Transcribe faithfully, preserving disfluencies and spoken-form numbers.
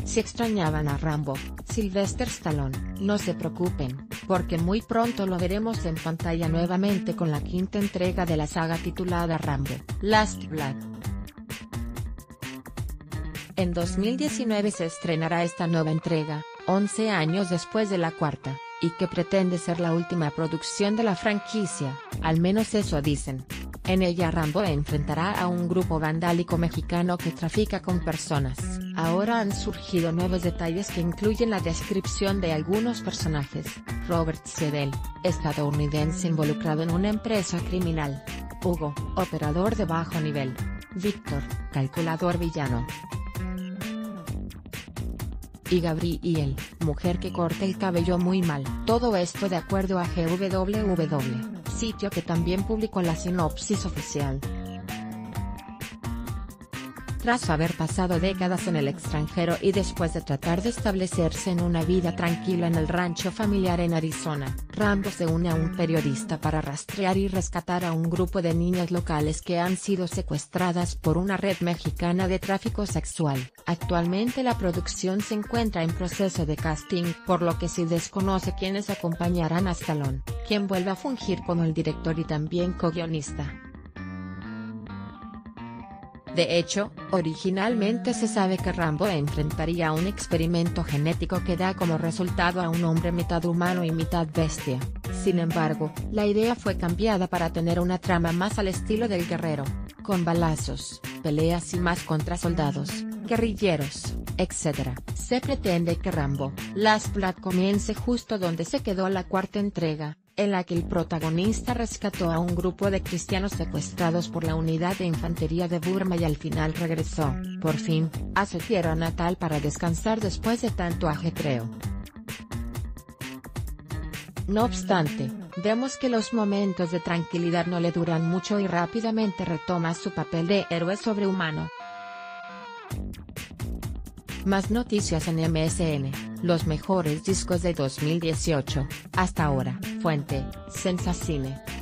Si extrañaban a Rambo, Sylvester Stallone, no se preocupen, porque muy pronto lo veremos en pantalla nuevamente con la quinta entrega de la saga titulada Rambo, Last Blood. En dos mil diecinueve se estrenará esta nueva entrega, once años después de la cuarta, y que pretende ser la última producción de la franquicia, al menos eso dicen. En ella Rambo enfrentará a un grupo vandálico mexicano que trafica con personas. Ahora han surgido nuevos detalles que incluyen la descripción de algunos personajes: Robert Sedel, estadounidense involucrado en una empresa criminal; Hugo, operador de bajo nivel; Víctor, calculador villano; y Gabriel, mujer que corta el cabello muy mal. Todo esto de acuerdo a G W W, sitio que también publicó la sinopsis oficial. Tras haber pasado décadas en el extranjero y después de tratar de establecerse en una vida tranquila en el rancho familiar en Arizona, Rambo se une a un periodista para rastrear y rescatar a un grupo de niñas locales que han sido secuestradas por una red mexicana de tráfico sexual. Actualmente la producción se encuentra en proceso de casting, por lo que se desconoce quiénes acompañarán a Stallone, quien vuelve a fungir como el director y también co-guionista. De hecho, originalmente se sabe que Rambo enfrentaría a un experimento genético que da como resultado a un hombre mitad humano y mitad bestia. Sin embargo, la idea fue cambiada para tener una trama más al estilo del Guerrero, con balazos, peleas y más contra soldados, guerrilleros, etcétera. Se pretende que Rambo, Last Blood comience justo donde se quedó la cuarta entrega, en la que el protagonista rescató a un grupo de cristianos secuestrados por la unidad de infantería de Burma y al final regresó, por fin, a su tierra natal para descansar después de tanto ajetreo. No obstante, vemos que los momentos de tranquilidad no le duran mucho y rápidamente retoma su papel de héroe sobrehumano. Más noticias en M S N, los mejores discos de dos mil dieciocho, hasta ahora. Fuente: Sensacine.